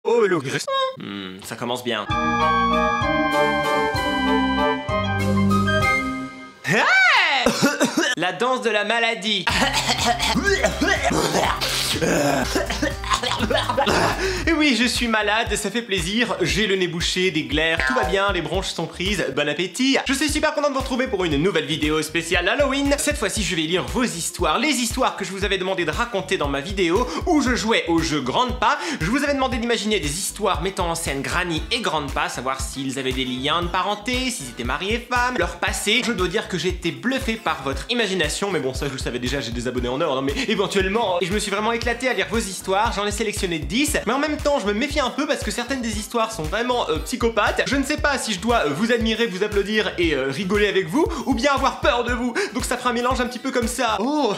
Oh, le gris. Ça commence bien. La danse de la maladie. Et oui, je suis malade, ça fait plaisir. J'ai le nez bouché, des glaires, tout va bien, les bronches sont prises, bon appétit. Je suis super content de vous retrouver pour une nouvelle vidéo spéciale Halloween. Cette fois-ci, je vais lire vos histoires, les histoires que je vous avais demandé de raconter dans ma vidéo où je jouais au jeu Grandpa. Je vous avais demandé d'imaginer des histoires mettant en scène Granny et Grandpa, savoir s'ils avaient des liens de parenté, s'ils étaient mariés et femmes, leur passé. Je dois dire que j'ai été bluffé par votre imagination, mais bon, ça je le savais déjà, j'ai des abonnés en or, non mais éventuellement. Et je me suis vraiment éclaté à lire vos histoires, j'en ai sélectionné 10, mais en même temps, je me méfie un peu parce que certaines des histoires sont vraiment psychopathes. Je ne sais pas si je dois vous admirer, vous applaudir et rigoler avec vous, ou bien avoir peur de vous. Donc ça fera un mélange un petit peu comme ça. Oh.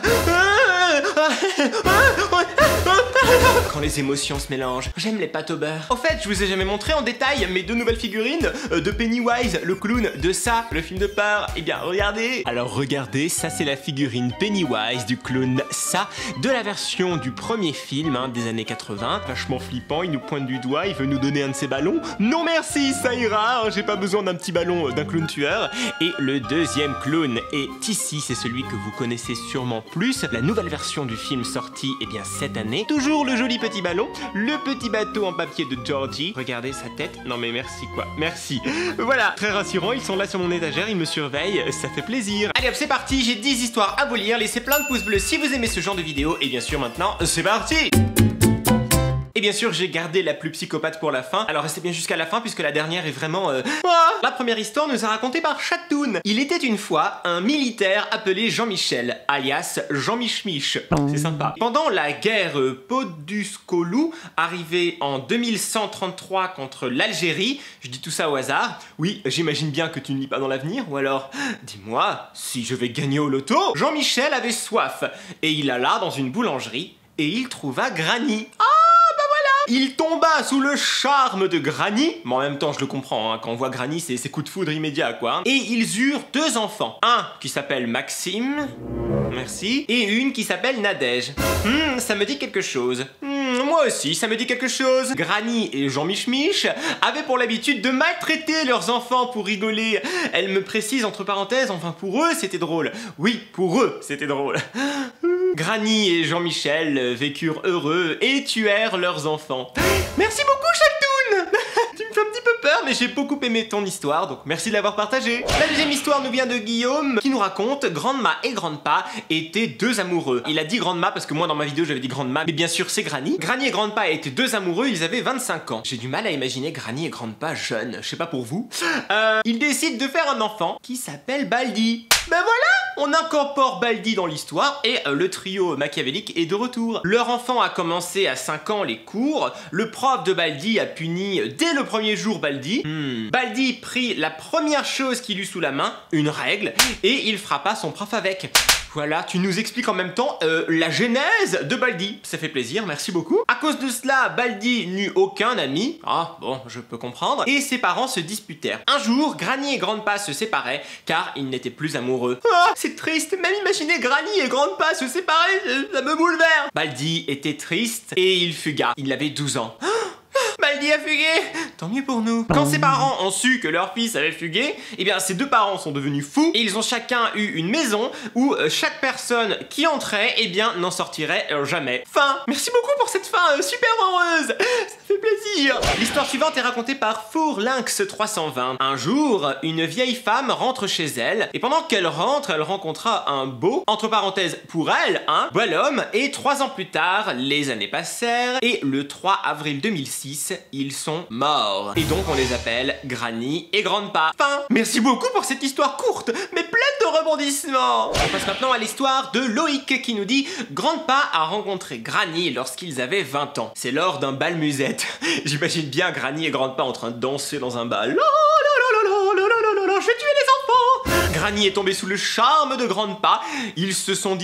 Quand les émotions se mélangent, j'aime les pâtes au beurre. Au fait, je vous ai jamais montré en détail mes deux nouvelles figurines de Pennywise, le clown, de ça, le film de peur. Eh bien, regardez. Alors regardez, ça c'est la figurine Pennywise du clown ça, de la version du premier film des années 80. Vachement flippant, il nous pointe du doigt, il veut nous donner un de ses ballons. Non merci, ça ira, j'ai pas besoin d'un petit ballon d'un clown tueur. Et le deuxième clown est ici, c'est celui que vous connaissez sûrement plus. La nouvelle version du film sortie, eh bien cette année. Toujours le joli petit ballon, le petit bateau en papier de Georgie. Regardez sa tête, non mais merci quoi, merci. Voilà, très rassurant, ils sont là sur mon étagère, ils me surveillent, ça fait plaisir. Allez hop, c'est parti, j'ai 10 histoires à vous lire, laissez plein de pouces bleus si vous aimez ce genre de vidéo. Et bien sûr maintenant, c'est parti. Et bien sûr, j'ai gardé la plus psychopathe pour la fin. Alors restez bien jusqu'à la fin puisque la dernière est vraiment... La première histoire nous est racontée par Chatoun. Il était une fois un militaire appelé Jean-Michel, alias Jean-Mich-Mich. C'est sympa. Pendant la guerre Poduscolou, arrivée en 2133 contre l'Algérie, je dis tout ça au hasard. Oui, j'imagine bien que tu ne lis pas dans l'avenir, ou alors... Dis-moi, si je vais gagner au loto. Jean-Michel avait soif et il alla dans une boulangerie et il trouva Granny. Il tomba sous le charme de Granny, mais en même temps je le comprends, quand on voit Granny c'est coup de foudre immédiat quoi. Et ils eurent deux enfants, un qui s'appelle Maxime, merci, et une qui s'appelle Nadège. Ça me dit quelque chose. Moi aussi, ça me dit quelque chose. Granny et Jean-Mich-Mich avaient pour l'habitude de maltraiter leurs enfants pour rigoler. Elle me précise entre parenthèses, enfin pour eux c'était drôle. Oui, pour eux c'était drôle. Granny et Jean-Michel vécurent heureux et tuèrent leurs enfants. Merci beaucoup Chatoun. Tu me fais un petit peu peur, mais j'ai beaucoup aimé ton histoire, donc merci de l'avoir partagée. La deuxième histoire nous vient de Guillaume, qui nous raconte Grandma et Grandpa étaient deux amoureux. Il a dit Grandma parce que moi dans ma vidéo j'avais dit Grandma, mais bien sûr c'est Granny. Granny et Grandpa étaient deux amoureux, ils avaient 25 ans. J'ai du mal à imaginer Granny et Grandpa jeunes, je sais pas pour vous. Ils décident de faire un enfant qui s'appelle Baldi. Ben voilà, on incorpore Baldi dans l'histoire et le trio machiavélique est de retour. Leur enfant a commencé à 5 ans les cours, le prof de Baldi a puni dès le premier jour Baldi. Baldi prit la première chose qu'il eut sous la main, une règle, et il frappa son prof avec. Voilà, tu nous expliques en même temps la genèse de Baldi. Ça fait plaisir, merci beaucoup. À cause de cela, Baldi n'eut aucun ami. Ah, bon, je peux comprendre. Et ses parents se disputèrent. Un jour, Granny et Grandpa se séparaient car ils n'étaient plus amoureux. Ah, c'est triste, même imaginer Granny et Grandpa se séparer, ça me bouleverse. Baldi était triste et il fugua. Il avait 12 ans. Baldi a fugué. Tant mieux pour nous. Quand ses parents ont su que leur fils avait fugué, eh bien ses deux parents sont devenus fous et ils ont chacun eu une maison où chaque personne qui entrait, eh bien n'en sortirait jamais. Fin. Merci beaucoup pour cette fin super heureuse. Ça fait plaisir. L'histoire suivante est racontée par Fourlynx320. Un jour, une vieille femme rentre chez elle et pendant qu'elle rentre, elle rencontra un beau, entre parenthèses pour elle, bel homme, et 3 ans plus tard, les années passèrent et le 3 avril 2006, ils sont morts. Et donc on les appelle Granny et Grandpa. Fin. Merci beaucoup pour cette histoire courte, mais pleine de rebondissements. On passe maintenant à l'histoire de Loïc qui nous dit Grandpa a rencontré Granny lorsqu'ils avaient 20 ans. C'est lors d'un bal musette. J'imagine bien Granny et Grandpa en train de danser dans un bal. Je vais tuer les enfants. Granny est tombée sous le charme de Grandpa. Ils se sont dit oui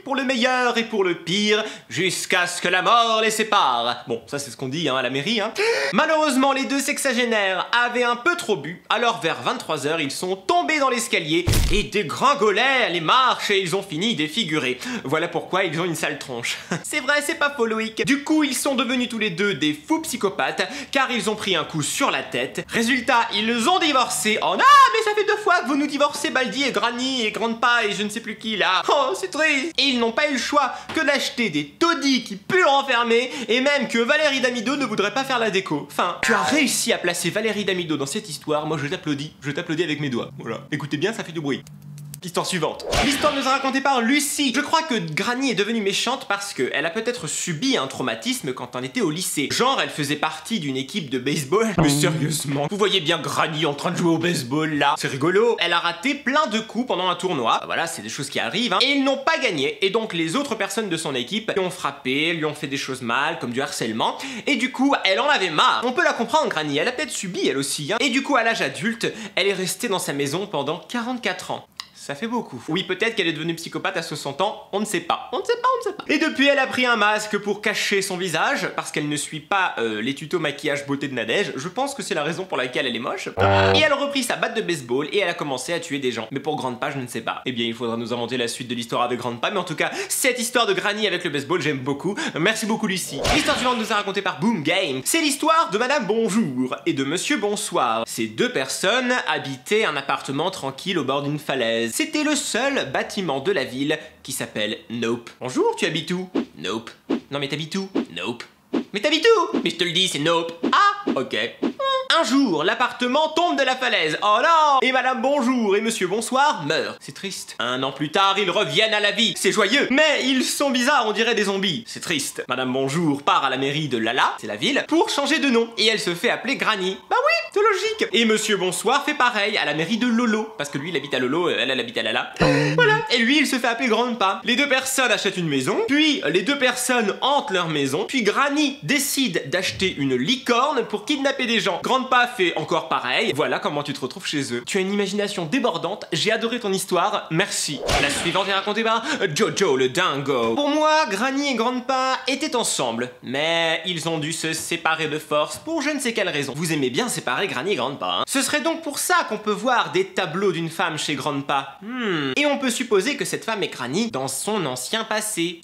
pour le meilleur et pour le pire, jusqu'à ce que la mort les sépare. Bon, ça c'est ce qu'on dit à la mairie. Malheureusement, les deux sexagénaires avaient un peu trop bu, alors vers 23 h, ils sont tombés dans l'escalier et dégringolaient les marches et ils ont fini défigurés. Voilà pourquoi ils ont une sale tronche. C'est vrai, c'est pas faux, Loïc. Du coup, ils sont devenus tous les deux des fous psychopathes, car ils ont pris un coup sur la tête. Résultat, ils ont divorcé. Oh non, mais ça fait 2 fois que vous nous divorcez, Baldi et Granny et Grandpa et je ne sais plus qui là. Oh, c'est triste. Et ils n'ont pas eu le choix que d'acheter des taudis qui puent enfermés et même que Valérie Damido ne voudrait pas faire la déco. Enfin, tu as réussi à placer Valérie Damido dans cette histoire, moi je t'applaudis avec mes doigts. Voilà. Écoutez bien, ça fait du bruit. Histoire suivante. L'histoire nous est racontée par Lucie. Je crois que Granny est devenue méchante parce qu'elle a peut-être subi un traumatisme quand on était au lycée. Genre, elle faisait partie d'une équipe de baseball. Mais sérieusement, vous voyez bien Granny en train de jouer au baseball là. C'est rigolo. Elle a raté plein de coups pendant un tournoi. Voilà, c'est des choses qui arrivent. Et ils n'ont pas gagné. Et donc les autres personnes de son équipe lui ont frappé, lui ont fait des choses mal, comme du harcèlement. Et du coup, elle en avait marre. On peut la comprendre, Granny. Elle a peut-être subi elle aussi. Et du coup, à l'âge adulte, elle est restée dans sa maison pendant 44 ans. Ça fait beaucoup. Oui, peut-être qu'elle est devenue psychopathe à 60 ans, on ne sait pas. On ne sait pas. Et depuis, elle a pris un masque pour cacher son visage, parce qu'elle ne suit pas les tutos maquillage beauté de Nadège. Je pense que c'est la raison pour laquelle elle est moche. Et elle a repris sa batte de baseball et elle a commencé à tuer des gens. Mais pour Grandpa, je ne sais pas. Eh bien, il faudra nous inventer la suite de l'histoire avec Grandpa. Mais en tout cas, cette histoire de Granny avec le baseball, j'aime beaucoup. Merci beaucoup, Lucie. L'histoire suivante nous est racontée par Boom Game. C'est l'histoire de Madame Bonjour et de Monsieur Bonsoir. Ces deux personnes habitaient un appartement tranquille au bord d'une falaise. C'était le seul bâtiment de la ville qui s'appelle Nope. Bonjour, tu habites où? Nope. Non mais t'habites où? Nope. Mais t'habites où? Mais je te le dis, c'est Nope. Ah, ok. Un jour, l'appartement tombe de la falaise. Oh non! Et Madame Bonjour et Monsieur Bonsoir meurent. C'est triste. 1 an plus tard, ils reviennent à la vie. C'est joyeux. Mais ils sont bizarres, on dirait des zombies. C'est triste. Madame Bonjour part à la mairie de Lala, c'est la ville, pour changer de nom. Et elle se fait appeler Granny. Bah oui, c'est logique. Et Monsieur Bonsoir fait pareil à la mairie de Lolo. Parce que lui, il habite à Lolo, elle habite à Lala. Voilà. Et lui, il se fait appeler Grandpa. Les deux personnes achètent une maison. Puis, les deux personnes hantent leur maison. Puis Granny décide d'acheter une licorne pour kidnapper des gens. Grandpa fait encore pareil. Voilà comment tu te retrouves chez eux. Tu as une imagination débordante. J'ai adoré ton histoire. Merci. La suivante est racontée par Jojo le dingo. Pour moi, Granny et Grandpa étaient ensemble. Mais ils ont dû se séparer de force pour je ne sais quelle raison. Vous aimez bien séparer Granny et Grandpa, hein? Ce serait donc pour ça qu'on peut voir des tableaux d'une femme chez Grandpa. Et on peut supposer que cette femme est Granny dans son ancien passé.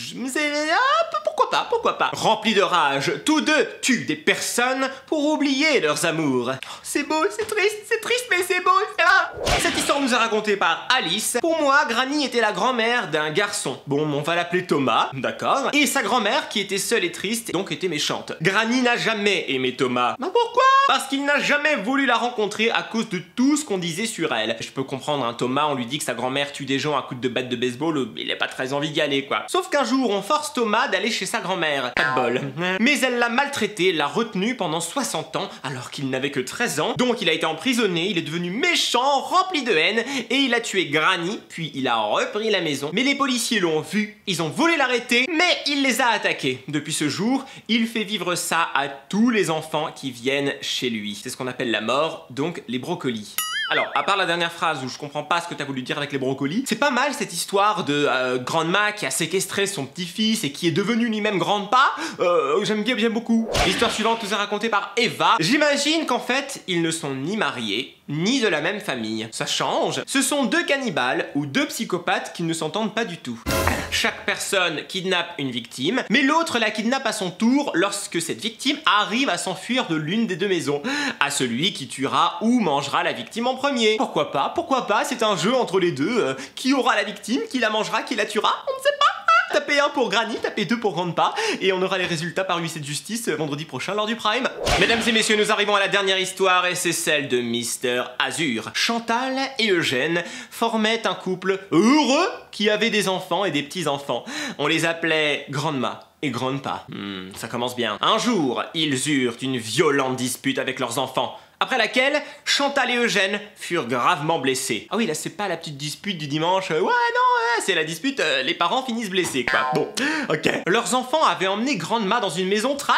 Pourquoi pas. Remplis de rage, tous deux tuent des personnes pour oublier leurs amours. Oh, c'est beau, c'est triste, mais c'est beau, ça. Cette histoire nous est racontée par Alice. Pour moi, Granny était la grand-mère d'un garçon. Bon, on va l'appeler Thomas, d'accord. Et sa grand-mère, qui était seule et triste, donc était méchante. Granny n'a jamais aimé Thomas. Mais pourquoi? Parce qu'il n'a jamais voulu la rencontrer à cause de tout ce qu'on disait sur elle. Je peux comprendre, hein, Thomas, on lui dit que sa grand-mère tue des gens à coups de batte de baseball, il a pas très envie d'y aller, quoi. Sauf qu'un jour, on force Thomas d'aller chez sa grand-mère. Pas de bol. Mais elle l'a maltraité, l'a retenu pendant 60 ans, alors qu'il n'avait que 13 ans. Donc il a été emprisonné, il est devenu méchant, rempli de haine, et il a tué Granny, puis il a repris la maison. Mais les policiers l'ont vu, ils ont voulu l'arrêter, mais il les a attaqués. Depuis ce jour, il fait vivre ça à tous les enfants qui viennent chez lui. C'est ce qu'on appelle la mort, donc les brocolis. Alors, à part la dernière phrase où je comprends pas ce que t'as voulu dire avec les brocolis, c'est pas mal cette histoire de Grandma qui a séquestré son petit-fils et qui est devenu lui-même Grandpa. J'aime beaucoup. L'histoire suivante nous est racontée par Eva. J'imagine qu'en fait, ils ne sont ni mariés, ni de la même famille. Ça change. Ce sont deux cannibales ou deux psychopathes qui ne s'entendent pas du tout. Chaque personne kidnappe une victime, mais l'autre la kidnappe à son tour lorsque cette victime arrive à s'enfuir de l'une des deux maisons. À celui qui tuera ou mangera la victime en premier. Pourquoi pas, c'est un jeu entre les deux. Qui aura la victime, qui la mangera, qui la tuera, on ne sait pas. Tapez 1 pour Granny, tapez 2 pour Grandpa, et on aura les résultats par huissier de justice vendredi prochain lors du Prime. Mesdames et messieurs, nous arrivons à la dernière histoire, et c'est celle de Mister Azur. Chantal et Eugène formaient un couple heureux qui avait des enfants et des petits-enfants. On les appelait Grandma et Grandpa. Ça commence bien. Un jour, ils eurent une violente dispute avec leurs enfants. Après laquelle, Chantal et Eugène furent gravement blessés. Ah oui, là c'est pas la petite dispute du dimanche, ouais non, c'est la dispute, les parents finissent blessés quoi. Bon, ok. Leurs enfants avaient emmené Grandma dans une maison très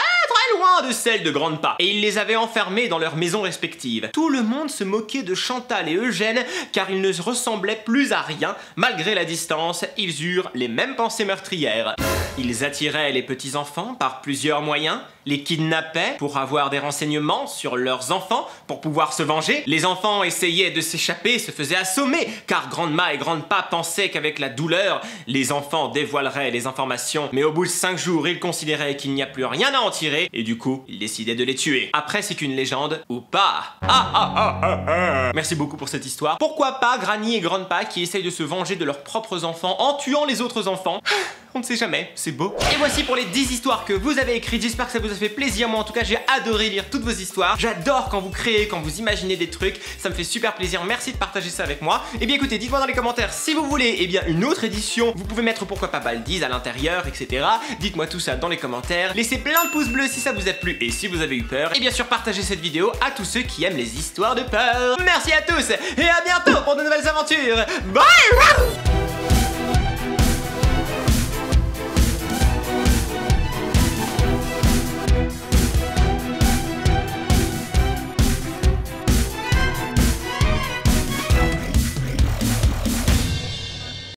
loin de celle de Grandpa, et il les avait enfermés dans leurs maisons respectives. Tout le monde se moquait de Chantal et Eugène car ils ne ressemblaient plus à rien. Malgré la distance, ils eurent les mêmes pensées meurtrières. Ils attiraient les petits-enfants par plusieurs moyens, les kidnappaient pour avoir des renseignements sur leurs enfants, pour pouvoir se venger. Les enfants essayaient de s'échapper, se faisaient assommer, car Grandma et Grandpa pensaient qu'avec la douleur, les enfants dévoileraient les informations. Mais au bout de 5 jours, ils considéraient qu'il n'y a plus rien à en tirer, et du coup, ils décidaient de les tuer. Après, c'est qu'une légende, ou pas. Merci beaucoup pour cette histoire. Pourquoi pas Granny et Grandpa qui essayent de se venger de leurs propres enfants en tuant les autres enfants? On ne sait jamais, c'est beau. Et voici pour les 10 histoires que vous avez écrites, j'espère que ça vous a fait plaisir. Moi en tout cas j'ai adoré lire toutes vos histoires. J'adore quand vous créez, quand vous imaginez des trucs, ça me fait super plaisir, merci de partager ça avec moi. Et bien écoutez, dites-moi dans les commentaires si vous voulez une autre édition. Vous pouvez mettre pourquoi pas Baldiz à l'intérieur, etc. Dites-moi tout ça dans les commentaires. Laissez plein de pouces bleus si ça vous a plu et si vous avez eu peur. Et bien sûr partagez cette vidéo à tous ceux qui aiment les histoires de peur. Merci à tous et à bientôt pour de nouvelles aventures. Bye.